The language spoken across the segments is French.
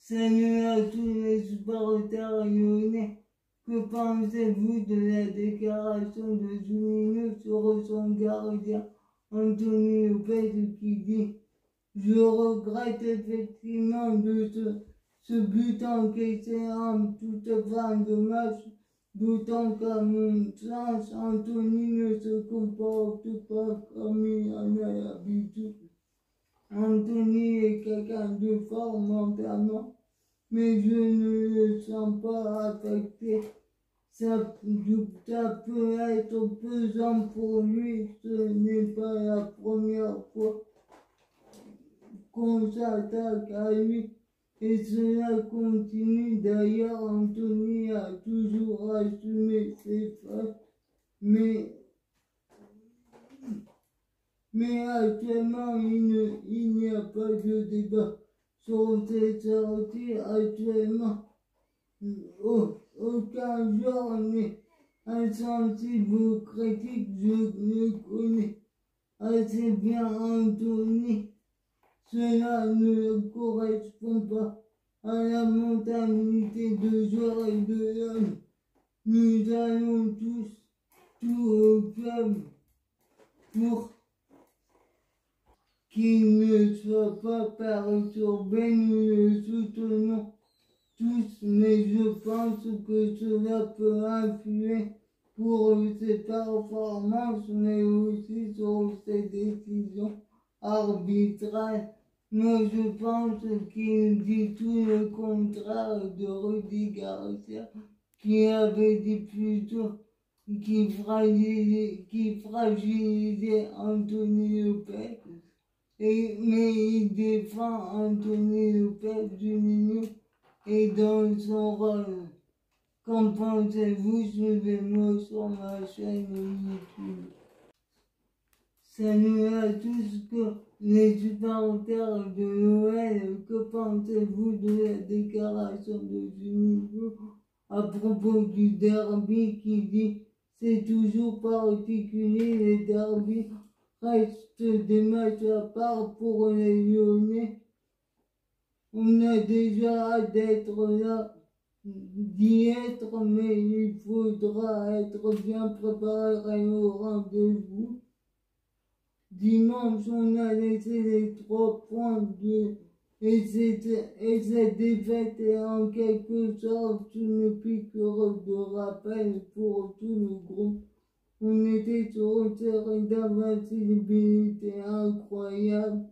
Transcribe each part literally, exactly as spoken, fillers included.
Salut à tous les supporters lyonnais. Que pensez-vous de la déclaration de Juninho sur son gardien Anthony Lopez qui dit « Je regrette effectivement de ce, ce but encaissé en toute fin de match, d'autant qu'à mon sens, Anthony ne se comporte pas comme il en a l'habitude. Anthony est quelqu'un de fort mentalement, mais je ne le sens pas affecté. Ça, ça peut être pesant pour lui, ce n'est pas la première fois qu'on s'attaque à lui. Et cela continue. D'ailleurs, Anthony a toujours assumé ses fautes, mais, mais actuellement, il ne, il n'y a pas de débat sur ses sorties. Actuellement, oh, aucun joueur n'est insensible aux critiques, je le connais assez bien Anthony. Cela ne correspond pas à la mentalité de joueur et de l'homme. Nous allons tous tout au club pour qu'il ne soit pas perturbé. Nous le soutenons tous, mais je pense que cela peut influer pour ses performances, mais aussi sur ses décisions arbitrales. Moi, je pense qu'il dit tout le contraire de Rudy Garcia, qui avait dit plutôt qu'il fragilisait, qui fragilisait Anthony Lopez, et, mais il défend Anthony Lopez Juninho et dans son rôle. Qu'en pensez-vous? Suivez-moi sur ma chaîne YouTube. Salut à tous que les supporters de l'O L, que pensez-vous de la déclaration de Juninho à propos du derby qui dit c'est toujours particulier, les derbys restent des matchs à part pour les Lyonnais. On a déjà hâte d'être là, d'y être, mais il faudra être bien préparé au rendez-vous. Dimanche, on a laissé les trois points de, et, cette, et cette défaite est en quelque sorte une piqûre de rappel pour tout le groupe. On était sur une série d'invincibilité incroyable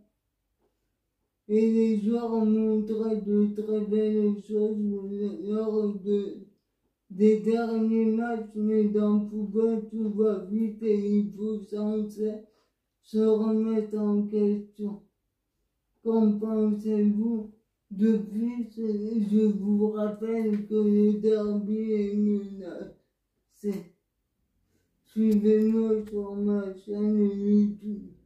et les joueurs montraient de très belles choses lors de, des derniers matchs, mais dans le football tout va vite et il faut sans cesse se remettre en question. Qu'en pensez-vous? De plus, je vous rappelle que le derby est menacé. Suivez-moi sur ma chaîne YouTube.